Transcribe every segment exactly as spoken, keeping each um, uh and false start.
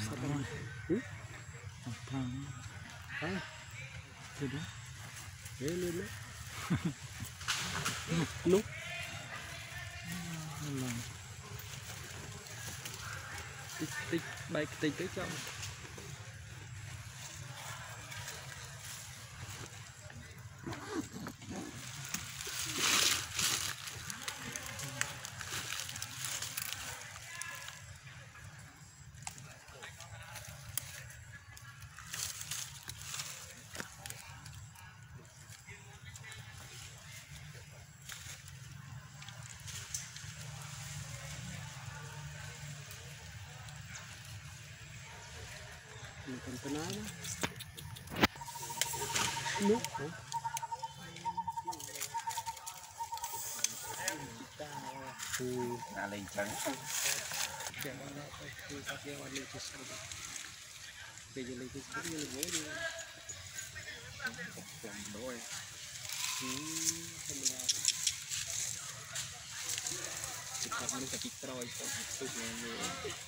lúc tích tích bay tích tới trong còn cái nói nước là lên trắng bây giờ lấy cái súng như là gối đi làm đôi không là thật mình phải kịp rồi không tục người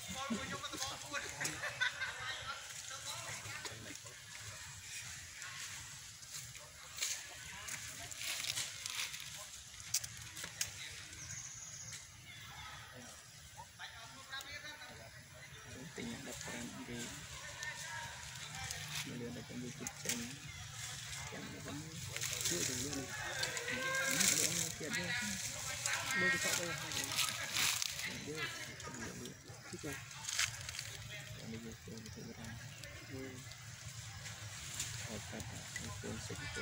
tình đập ra đi mình đưa được cái gì chụp chân chân nó vẫn chưa được luôn này nó tiền đi đôi cái sọ đây hai cái đưa cầm được đi thích chưa bây giờ tôi sẽ ra ở cả tôi sẽ tôi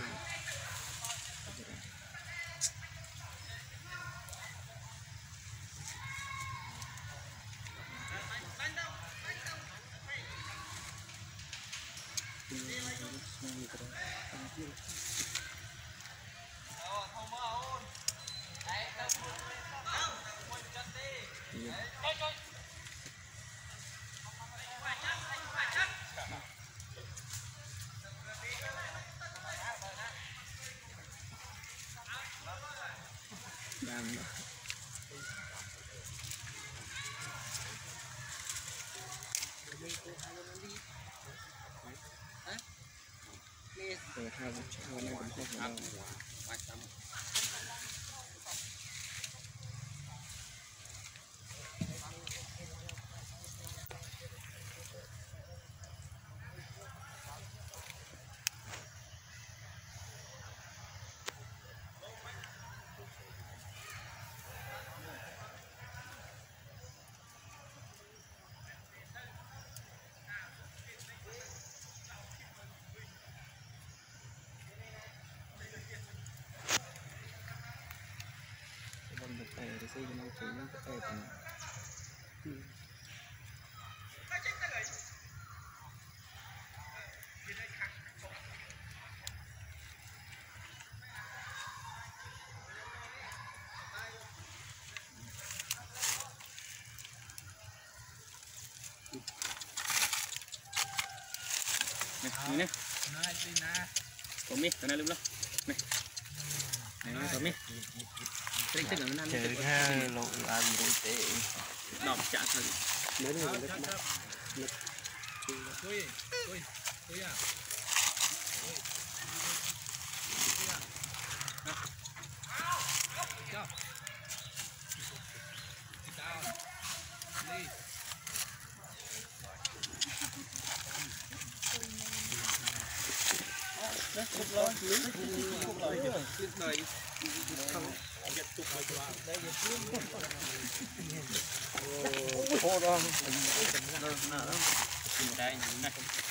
đang rồi hai hai này cũng không phải tay để xây nó chỉ nó cái tay của này nè có mi cái này luôn đó này này có mi cái cái nó chơi ha lộ ăn rồi tệ đọc chả thôi mấy người nó tôi tôi tôi à chào chào đi đấy cục rồi cục rồi cục rồi không giật cục rồi vào đây ô đó đây này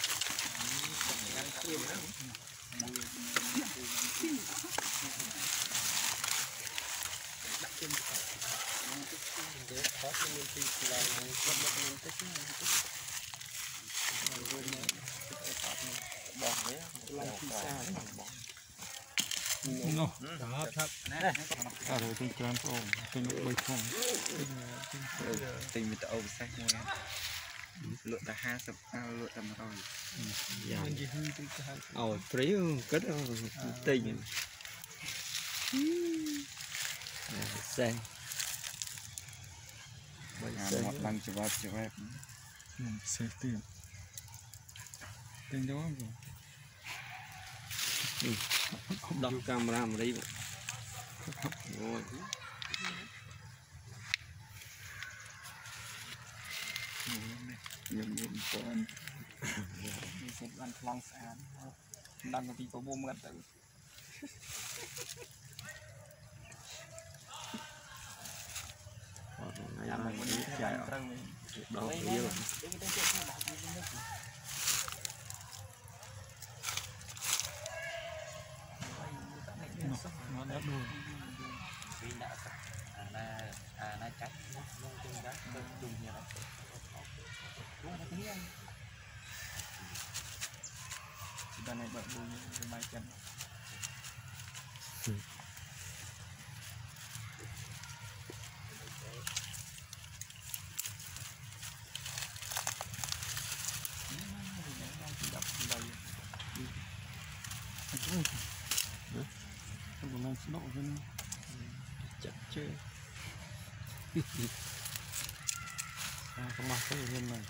nó chập chập à rồi tôi cho em ôm tôi nhục bơi không tình mình tự ôm sách mua lựa ta hai sập ao lựa tầm rồi mình chỉ hư tôi cái ồ thấy cất tình xe một lần chụp chụp xe tiền trên đó rồi đọc camera mà đi rồi nhầm nhầm con đi xếp ăn long sán đang có tí có bom gần tự ngày mai mình đi chạy ở đó kia rồi nó đã đuôi vì đã là à là chắc luôn chung đó chung nhiều lắm luôn là tiếng đàn này bận đuôi cái máy chân không có xin lỗi hơn chặt chơi à không mặc cái gì này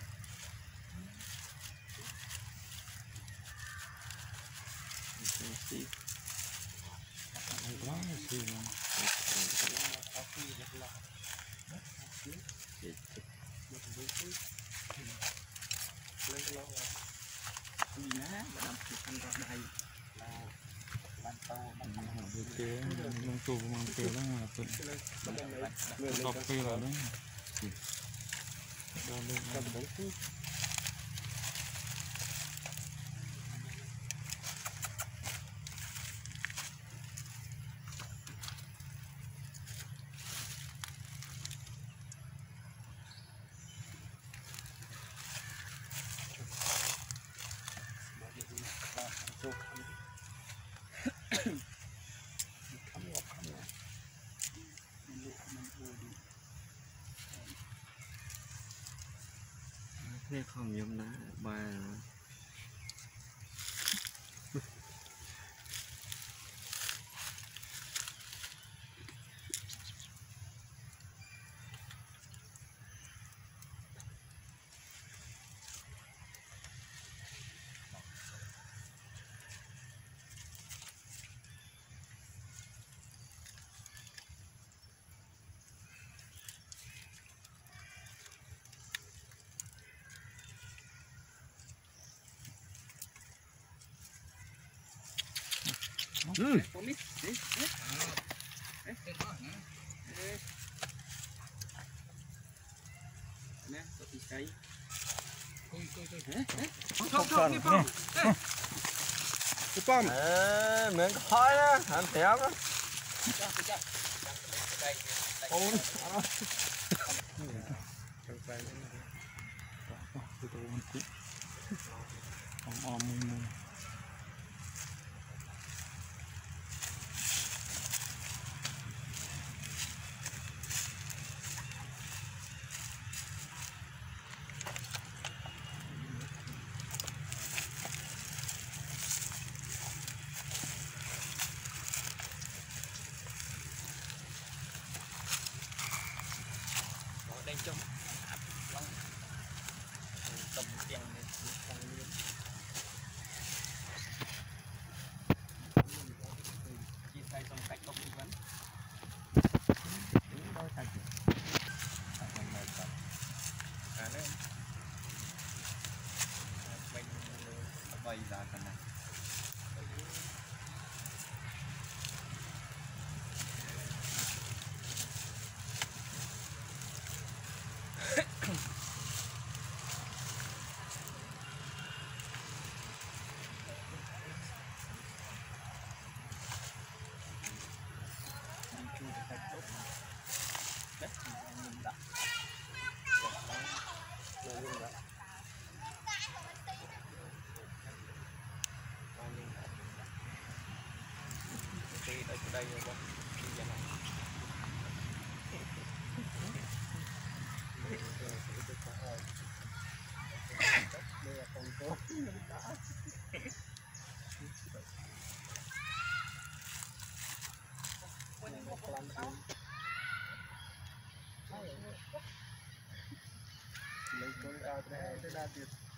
xì quá là xì mà kế lông tù mang kế đó là tuần đọc cây là đấy đó lên thế không nhầm đá bài ừ nè có tí cây không không cái phong cái phong ê miếng khói á anh thèm á ôi om om mù đang trong tầm tiền chia tay xong cách bốc vấn đôi tay à đấy mình bay ra cái này đây đây rồi lấy con ao ra tới đa tiền